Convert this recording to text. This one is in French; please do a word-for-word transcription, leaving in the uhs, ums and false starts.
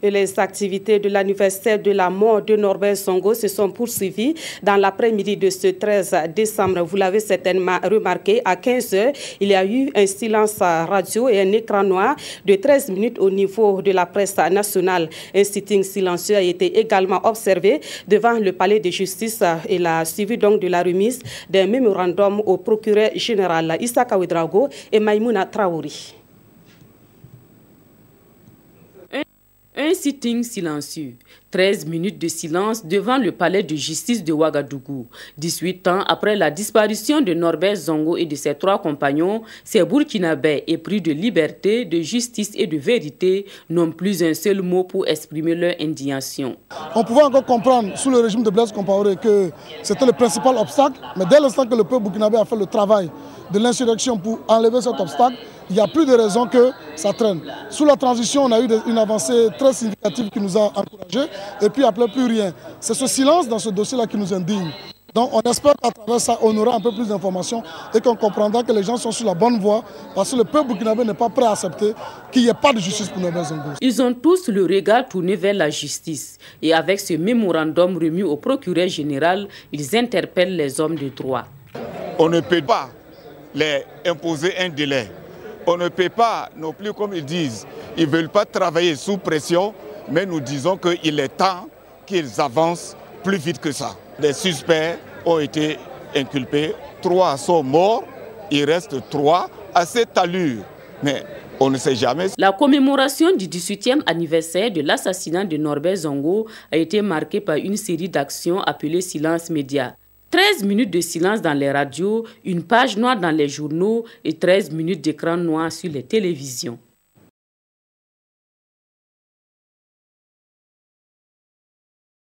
Et les activités de l'anniversaire de la mort de Norbert Zongo se sont poursuivies dans l'après-midi de ce treize décembre. Vous l'avez certainement remarqué, à quinze heures, il y a eu un silence radio et un écran noir de treize minutes au niveau de la presse nationale. Un sitting silencieux a été également observé devant le palais de justice et la suivi donc de la remise d'un mémorandum au procureur général Issa Ouedraogo et Maïmouna Traouri. Un sitting silencieux, treize minutes de silence devant le palais de justice de Ouagadougou. dix-huit ans après la disparition de Norbert Zongo et de ses trois compagnons, ces Burkinabés épris de liberté, de justice et de vérité n'ont plus un seul mot pour exprimer leur indignation. On pouvait encore comprendre sous le régime de Blaise Compaoré que c'était le principal obstacle, mais dès l'instant que le peuple burkinabé a fait le travail de l'insurrection pour enlever cet obstacle, il n'y a plus de raison que ça traîne. Sous la transition, on a eu une avancée très significative qui nous a encouragés et puis après plus rien. C'est ce silence dans ce dossier-là qui nous indigne. Donc on espère qu'à travers ça, on aura un peu plus d'informations et qu'on comprendra que les gens sont sur la bonne voie parce que le peuple burkinabé n'est pas prêt à accepter qu'il n'y ait pas de justice pour Norbert Zongo. Ils ont tous le regard tourné vers la justice et avec ce mémorandum remis au procureur général, ils interpellent les hommes de droit. On ne peut pas les imposer un délai. On ne peut pas non plus, comme ils disent, ils ne veulent pas travailler sous pression, mais nous disons qu'il est temps qu'ils avancent plus vite que ça. Les suspects ont été inculpés, trois sont morts, il reste trois à cette allure. Mais on ne sait jamais. La commémoration du dix-huitième anniversaire de l'assassinat de Norbert Zongo a été marquée par une série d'actions appelées Silence Média. treize minutes de silence dans les radios, une page noire dans les journaux et treize minutes d'écran noir sur les télévisions.